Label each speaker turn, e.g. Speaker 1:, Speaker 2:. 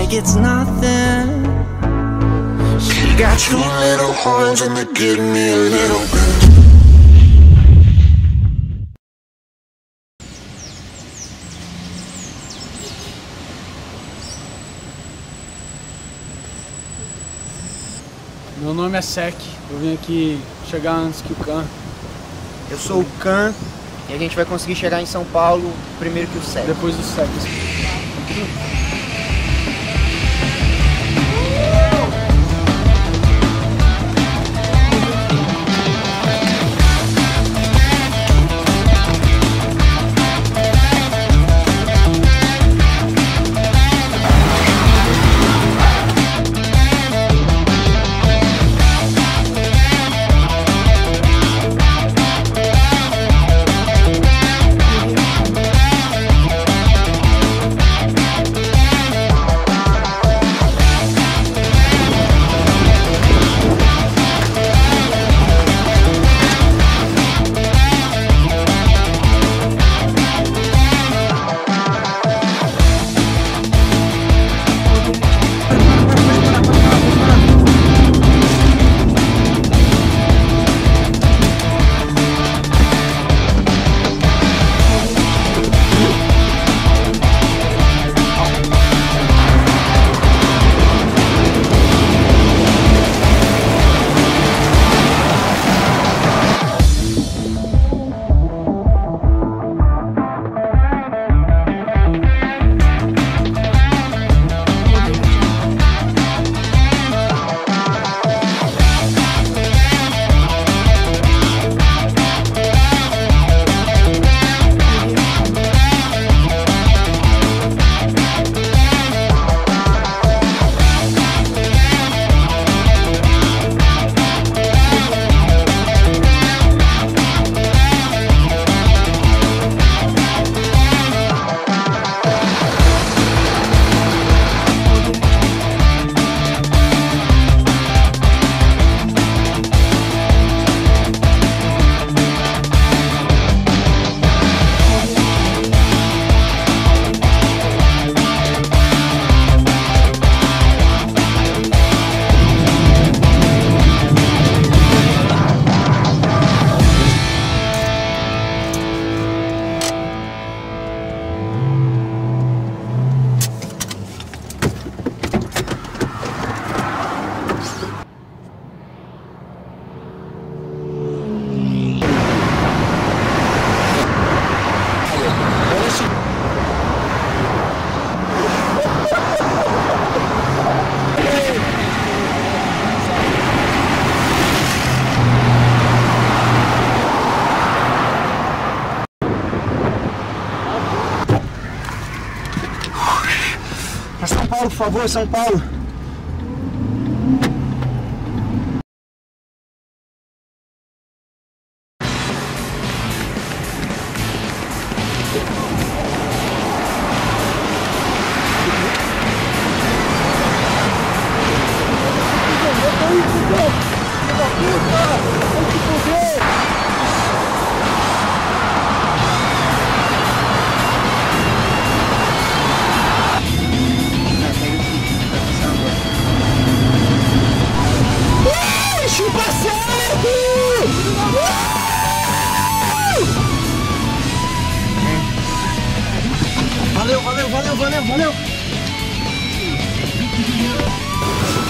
Speaker 1: like it's nothing. She got two little horns and they give me a little bit.
Speaker 2: Meu nome é Sek, eu vim aqui chegar antes que o Khan.
Speaker 3: Eu sou o Khan e a gente vai conseguir chegar em São Paulo primeiro que o Sek.
Speaker 2: Depois do Sek.
Speaker 3: São Paulo, por favor, São Paulo. Valeu.